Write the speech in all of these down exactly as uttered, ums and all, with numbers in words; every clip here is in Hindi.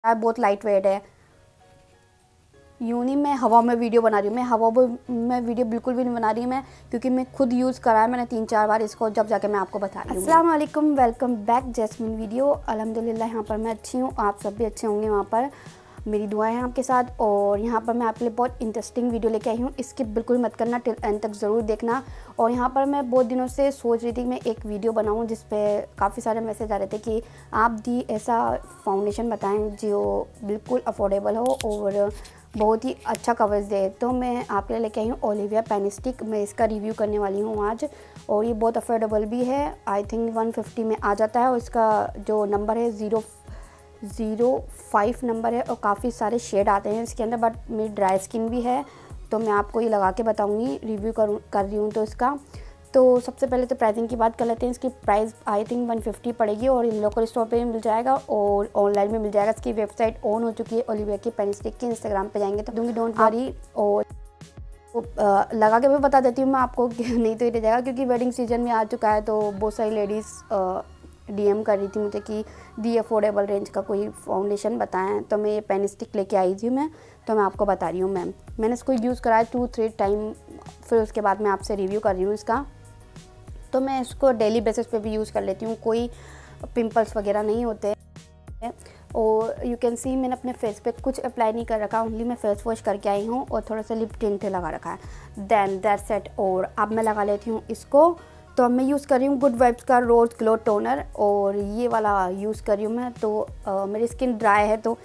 बहुत लाइट वेट है। यूँ नहीं मैं हवा में वीडियो बना रही हूँ, मैं हवा में वीडियो बिल्कुल भी नहीं बना रही हूँ मैं, क्योंकि मैं खुद यूज़ करा है मैंने तीन चार बार इसको, जब जाके मैं आपको बता रही हूँ। अस्सलाम वालेकुम, वेलकम बैक जैस्मिन वीडियो। अल्हम्दुलिल्लाह यहाँ पर मैं अच्छी हूँ, आप सब भी अच्छे होंगे। वहाँ पर मेरी दुआएं हैं आपके साथ। और यहाँ पर मैं आपके लिए बहुत इंटरेस्टिंग वीडियो लेके आई हूँ, इसकी बिल्कुल मत करना, टिल एंड तक ज़रूर देखना। और यहाँ पर मैं बहुत दिनों से सोच रही थी कि मैं एक वीडियो बनाऊँ जिस पे काफ़ी सारे मैसेज आ रहे थे कि आप दी ऐसा फाउंडेशन बताएं जो बिल्कुल अफोर्डेबल हो और बहुत ही अच्छा कवरेज दे। तो मैं आपके लिए लेके आई हूँ ओलिविया पेन स्टिक। मैं इसका रिव्यू करने वाली हूँ आज, और ये बहुत अफोर्डेबल भी है। आई थिंक वन फिफ्टी में आ जाता है, और इसका जो नंबर है ज़ीरो ज़ीरो फाइव नंबर है, और काफ़ी सारे शेड आते हैं इसके अंदर। बट मेरी ड्राई स्किन भी है, तो मैं आपको ये लगा के बताऊँगी, रिव्यू करूँ कर रही हूँ तो इसका। तो सबसे पहले तो प्राइसिंग की बात कर लेते हैं। इसकी price I think one fifty पड़ेगी, और लोकल स्टोर पे भी मिल जाएगा और ऑनलाइन में मिल जाएगा। इसकी वेबसाइट ऑन हो चुकी है ओलिविया की पेन स्टिक की। इंस्टाग्राम पे जाएंगे तो दूँगी, डोंट वरी। और आ, लगा के भी बता देती हूँ मैं आपको, नहीं तो ये रह जाएगा, क्योंकि वेडिंग सीजन में आ चुका है। तो बहुत सारी लेडीज़ डीएम कर रही थी मुझे कि दी अफोर्डेबल रेंज का कोई फाउंडेशन बताएं। तो मैं ये पेन स्टिक लेके आई थी मैं, तो मैं आपको बता रही हूँ मैम। मैंने इसको यूज़ कराया टू थ्री टाइम, फिर उसके बाद मैं आपसे रिव्यू कर रही हूँ इसका। तो मैं इसको डेली बेसिस पे भी यूज़ कर लेती हूँ, कोई पिंपल्स वगैरह नहीं होते। और यू कैन सी मैंने अपने फेस पे कुछ अप्लाई नहीं कर रखा, ओनली मैं फेस वॉश करके आई हूँ और थोड़ा सा लिप टिंट लगा रखा है। Then that's set. और अब मैं लगा लेती हूँ इसको। तो अब मैं यूज़ कर रही हूँ गुड वाइब्स का रोज ग्लो टोनर, और ये वाला यूज़ कर रही हूँ मैं। तो आ, मेरी स्किन ड्राई है, तो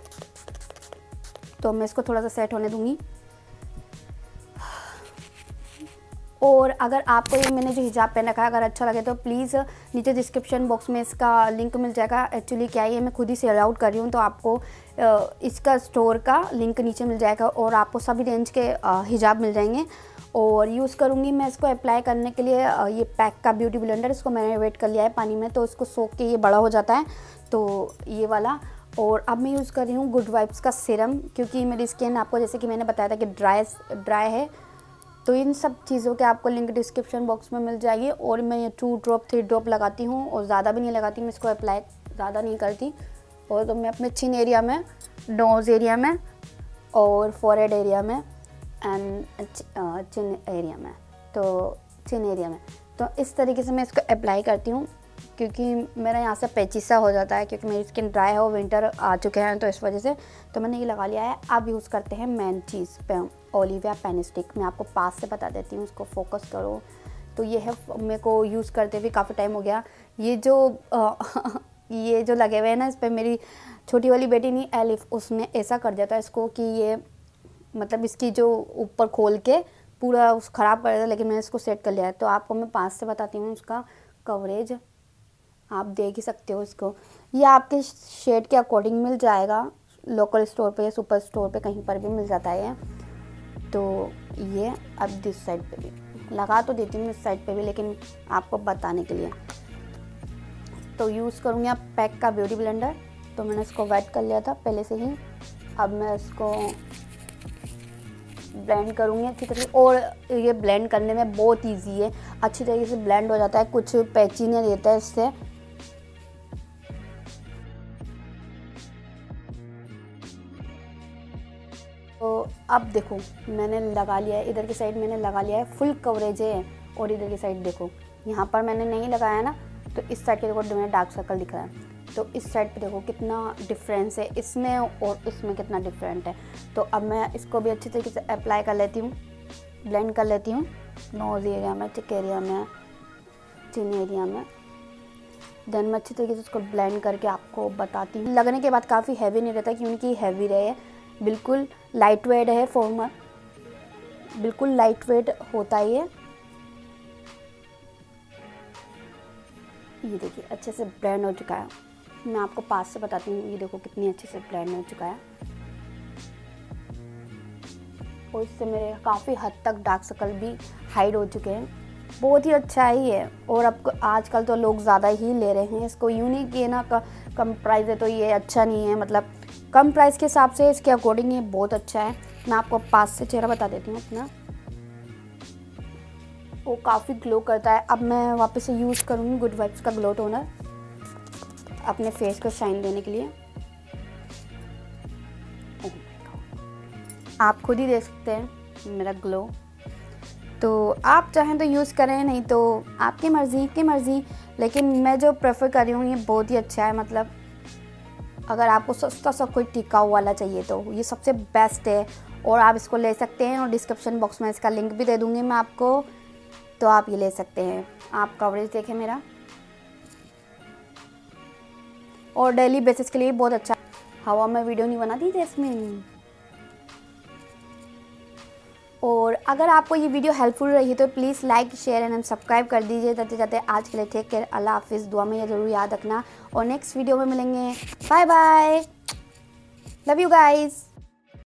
तो मैं इसको थोड़ा सा सेट होने दूँगी। और अगर आपको ये मैंने जो हिजाब पहन रखा है अगर अच्छा लगे तो प्लीज़ नीचे डिस्क्रिप्शन बॉक्स में इसका लिंक मिल जाएगा। एक्चुअली क्या है, ये मैं खुद ही सेल आउट कर रही हूँ, तो आपको इसका स्टोर का लिंक नीचे मिल जाएगा, और आपको सभी रेंज के हिजाब मिल जाएंगे। और यूज़ करूँगी मैं इसको अप्लाई करने के लिए ये पैक का ब्यूटी ब्लेंडर। इसको मैंने वेट कर लिया है पानी में, तो इसको सोख के ये बड़ा हो जाता है, तो ये वाला। और अब मैं यूज़ कर रही हूँ गुड वाइब्स का सीरम, क्योंकि मेरी स्किन आपको जैसे कि मैंने बताया था कि ड्राई ड्राई है। तो इन सब चीज़ों के आपको लिंक डिस्क्रिप्शन बॉक्स में मिल जाएगी। और मैं ये टू ड्रॉप थ्री ड्रॉप लगाती हूँ, और ज़्यादा भी नहीं लगाती मैं इसको, अप्लाई ज़्यादा नहीं करती। और तो मैं अपने चिन एरिया में, नोज़ एरिया में, और फोरहेड एरिया में, एंड चिन एरिया में, तो चिन एरिया में तो इस तरीके से मैं इसको अप्लाई करती हूँ, क्योंकि मेरा यहाँ से पेचिसा हो जाता है, क्योंकि मेरी स्किन ड्राई है और विंटर आ चुके हैं, तो इस वजह से तो मैंने ये लगा लिया है। अब यूज़ करते हैं मेन चीज़ पे, ओलिविया पेन स्टिक। मैं आपको पास से बता देती हूँ, उसको फोकस करो। तो ये है, मेरे को यूज़ करते हुए काफ़ी टाइम हो गया। ये जो आ, ये जो लगे हुए हैं ना इस पर, मेरी छोटी वाली बेटी नहीं एलिफ, उसने ऐसा कर दिया था इसको कि ये मतलब इसकी जो ऊपर खोल के पूरा उस ख़राब कर दिया, लेकिन मैंने इसको सेट कर लिया है। तो आपको मैं पास से बताती हूँ उसका कवरेज, आप देख ही सकते हो इसको। ये आपके शेड के अकॉर्डिंग मिल जाएगा, लोकल स्टोर पे या सुपर स्टोर पे कहीं पर भी मिल जाता है ये। तो ये अब दिस साइड पे भी लगा तो देती हूँ, इस साइड पे भी, लेकिन आपको बताने के लिए। तो यूज़ करूँगी आप पैक का ब्यूटी ब्लेंडर। तो मैंने इसको वेट कर लिया था पहले से ही। अब मैं इसको ब्लेंड करूँगी अच्छी तरीके, और ये ब्लेंड करने में बहुत इजी है, अच्छी तरीके से ब्लेंड हो जाता है, कुछ पैची नहीं रहता है इससे। तो अब देखो मैंने लगा लिया है, इधर की साइड मैंने लगा लिया है, फुल कवरेज है। और इधर की साइड देखो, यहाँ पर मैंने नहीं लगाया ना, तो इस साइड के देखो मेरा डार्क सर्कल दिख रहा है। तो इस साइड पे देखो कितना डिफरेंस है इसमें और इसमें, कितना डिफरेंट है। तो अब मैं इसको भी अच्छी तरीके से अप्लाई कर लेती हूँ, ब्लेंड कर लेती हूँ नोज़ एरिया में, चिक एरिया में, चिन एरिया में। देन मैं अच्छी तरीके से उसको ब्लेंड करके आपको बताती हूँ। लगने के बाद काफ़ी हैवी नहीं रहता, क्योंकि हैवी रहे, बिल्कुल लाइट वेट है फॉर्मर, बिल्कुल लाइट वेट होता है ये। ये देखिए अच्छे से ब्लेंड हो चुका है। मैं आपको पास से बताती हूँ, ये देखो कितनी अच्छे से ब्लेंड हो चुका है। और इससे मेरे काफ़ी हद तक डार्क सर्कल भी हाइड हो चुके हैं। बहुत ही अच्छा है ये। और अब आजकल तो लोग ज़्यादा ही ले रहे हैं इसको, यूँ नहीं कि ना कम प्राइस है तो ये अच्छा नहीं है, मतलब कम प्राइस के हिसाब से इसके अकॉर्डिंग ये बहुत अच्छा है। मैं आपको पास से चेहरा बता देती हूँ अपना, वो काफ़ी ग्लो करता है। अब मैं वापस से यूज़ करूँगी गुड वाइब्स का ग्लो टोनर अपने फेस को शाइन देने के लिए। आप खुद ही देख सकते हैं मेरा ग्लो। तो आप चाहें तो यूज़ करें, नहीं तो आपकी मर्ज़ी की मर्ज़ी। लेकिन मैं जो प्रेफर कर रही हूँ ये बहुत ही अच्छा है। मतलब अगर आपको सस्ता सा कोई टिकाऊ वाला चाहिए तो ये सबसे बेस्ट है और आप इसको ले सकते हैं। और डिस्क्रिप्शन बॉक्स में इसका लिंक भी दे दूँगी मैं आपको, तो आप ये ले सकते हैं। आप कवरेज देखें मेरा, और डेली बेसिस के लिए बहुत अच्छा। हवा में वीडियो नहीं बनाती जैस्मिन। और अगर आपको ये वीडियो हेल्पफुल रही तो please like share and subscribe कर दीजिए। जाते जाते आज के लिए टेक केयर, अल्लाह हाफिज़। दुआ में ये ज़रूर याद रखना और नेक्स्ट वीडियो में मिलेंगे। Bye bye, love you guys.